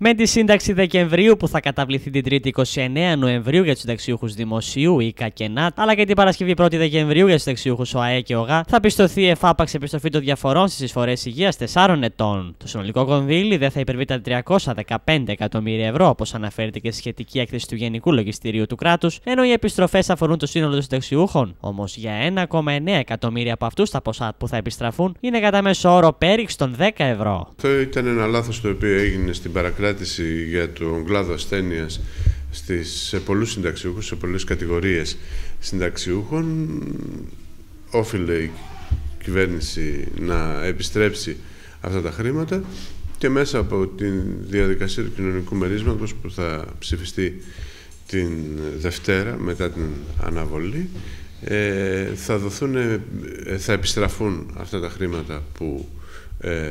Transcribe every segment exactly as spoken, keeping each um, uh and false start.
Με τη σύνταξη Δεκεμβρίου που θα καταβληθεί την Τρίτη είκοσι εννέα Νοεμβρίου για τους συνταξιούχους Δημοσίου, ΙΚΑ και ΝΑΤ, αλλά και την Παρασκευή πρώτη Δεκεμβρίου για τους συνταξιούχους ΟΑΕ και ΟΓΑ, θα πιστωθεί η εφάπαξ επιστροφή των διαφορών στις εισφορές υγείας τεσσάρων ετών. Το συνολικό κονδύλι δεν θα υπερβεί τα τριακόσια δεκαπέντε εκατομμύρια ευρώ, όπως αναφέρεται και στη σχετική έκθεση του Γενικού Λογιστηρίου του κράτους, ενώ οι επιστροφές αφορούν το σύνολο των συνταξιούχων. Όμως για ένα κόμμα εννέα εκατομμύρια από αυτούς τα ποσά που θα επιστραφούν είναι κατά μέσο όρο πέριξ των δέκα ευρώ. Αυτό ήταν ένα λάθος το οποίο έγινε στην παρακράτηση για τον κλάδο ασθένειας στις, σε πολλούς συνταξιούχους, σε πολλές κατηγορίες συνταξιούχων. Όφιλε η κυβέρνηση να επιστρέψει αυτά τα χρήματα και μέσα από τη διαδικασία του κοινωνικού μερίσματος που θα ψηφιστεί την Δευτέρα μετά την αναβολή, ε, θα, δοθούν, ε, θα επιστραφούν αυτά τα χρήματα που ε,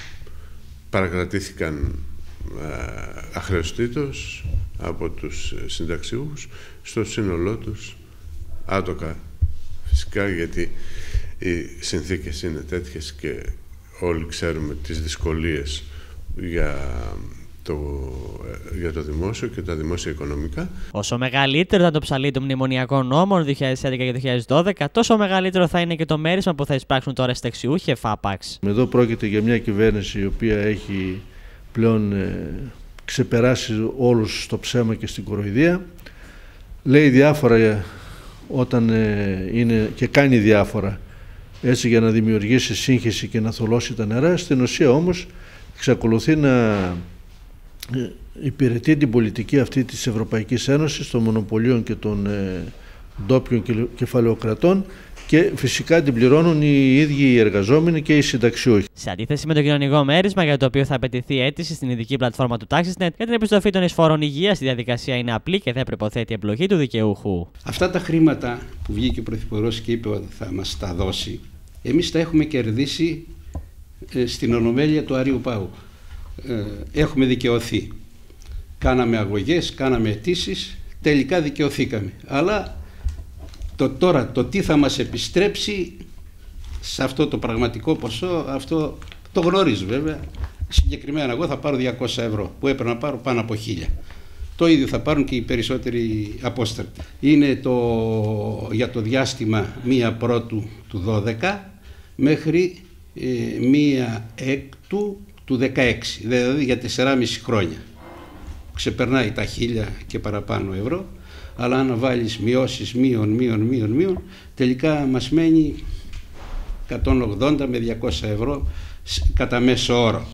παρακρατήθηκαν ε, αχρεωστήτως από τους συνταξιούχους στο σύνολό τους άτοκα, φυσικά, γιατί οι συνθήκες είναι τέτοιες και όλοι ξέρουμε τις δυσκολίες για το, για το δημόσιο και τα δημόσια οικονομικά. Όσο μεγαλύτερο ήταν το ψαλί των μνημονιακών νόμων δύο χιλιάδες έντεκα και δύο χιλιάδες δώδεκα, τόσο μεγαλύτερο θα είναι και το μέρισμα που θα εισπράξουν τώρα οι συνταξιούχοι εφάπαξ. Εδώ πρόκειται για μια κυβέρνηση η οποία έχει πλέον ε, ξεπεράσει όλους στο ψέμα και στην κοροϊδία. Λέει διάφορα όταν ε, είναι και κάνει διάφορα έτσι για να δημιουργήσει σύγχυση και να θολώσει τα νερά. Στην ουσία όμως εξακολουθεί να υπηρετεί την πολιτική αυτή της Ευρωπαϊκής Ένωσης, των μονοπωλίων και των ε, ντόπιων κεφαλαιοκρατών, και φυσικά την πληρώνουν οι ίδιοι οι εργαζόμενοι και οι συνταξιούχοι. Σε αντίθεση με το κοινωνικό μέρισμα, για το οποίο θα απαιτηθεί αίτηση στην ειδική πλατφόρμα του TaxisNet για την επιστροφή των εισφορών υγείας, η διαδικασία είναι απλή και δεν προϋποθέτει εμπλοκή του δικαιούχου. Αυτά τα χρήματα που βγήκε ο Πρωθυπουργός και είπε ότι θα μας τα δώσει, εμείς τα έχουμε κερδίσει ε, στην Ολομέλεια του Αρείου Πάγου. Ε, έχουμε δικαιωθεί. Κάναμε αγωγές, κάναμε αιτήσεις, τελικά δικαιωθήκαμε. Αλλά το τώρα το τι θα μας επιστρέψει σε αυτό το πραγματικό ποσό, αυτό το γνωρίζω βέβαια. Συγκεκριμένα εγώ θα πάρω διακόσια ευρώ που έπρεπε να πάρω πάνω από χίλια. Το ίδιο θα πάρουν και οι περισσότεροι απόστρατοι. Είναι το, για το διάστημα μία πρώτου του δώδεκα μέχρι ε, μία έκτου του δεκαέξι, δηλαδή για τεσσεράμισι χρόνια. Ξεπερνάει τα χίλια και παραπάνω ευρώ, αλλά αν βάλεις μειώσεις, μείον, μείον, μείον, μείον, τελικά μας μένει εκατόν ογδόντα με διακόσια ευρώ κατά μέσο όρο.